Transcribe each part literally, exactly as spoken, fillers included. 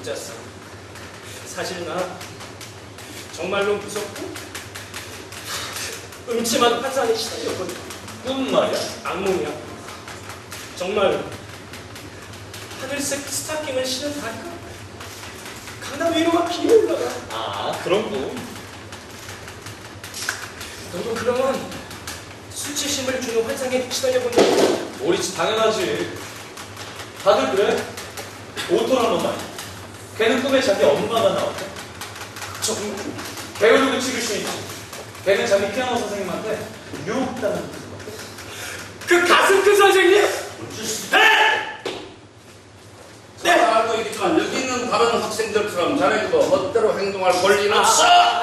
짰어. 사실 나 정말로 무섭고 음침한 환상에 시달렸거든. 꿈 말이야? 악몽이야. 정말 하늘색 스타킹을 신은 다리가 강남 위로 막 기어 올라가. 아, 그런 꿈? 너도 그러면 수치심을 주는 환상에 시달려본 적 있어? 옳지, 당연하지. 다들 그래? 오토라는 말. 걔는 꿈에 자기 엄마가 나왔대. 정말 배우려고 찍을 수 있지. 걔는 자기 피아노 선생님한테 유혹당하는 거야. 그 가슴 큰 선생님! 네! 잘 알고 있지만 여기 있는 다른 학생들처럼 자네도 멋대로 행동할 권리는 없어!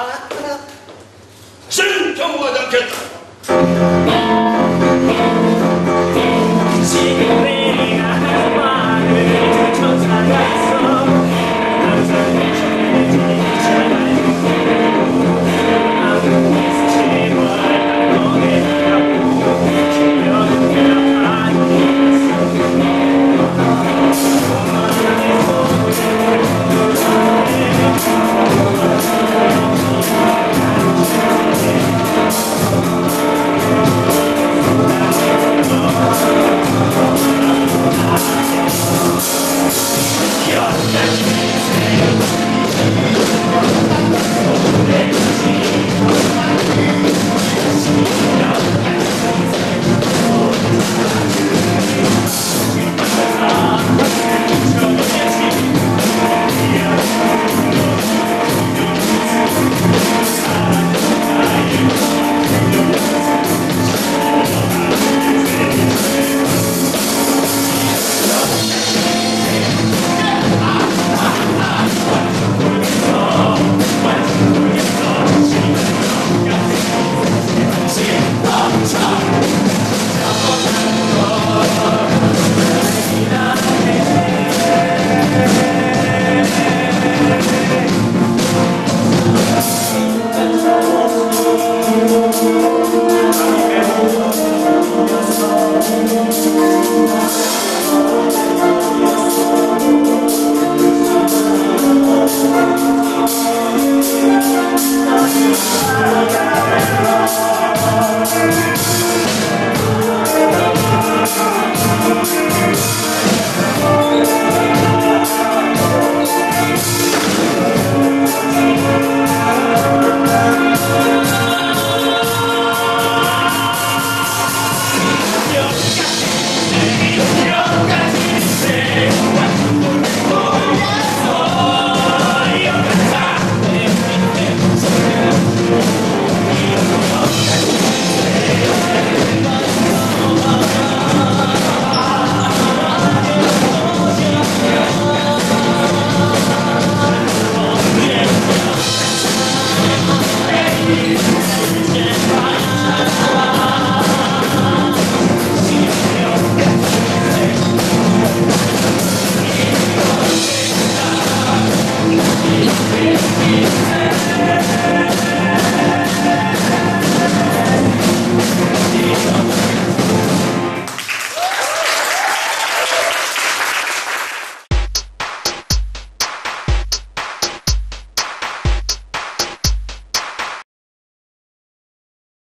신 경고하지 않겠다! 지금 내가 하는 말을 천사가 있어. 항상 내 전해지기 We'll be right back.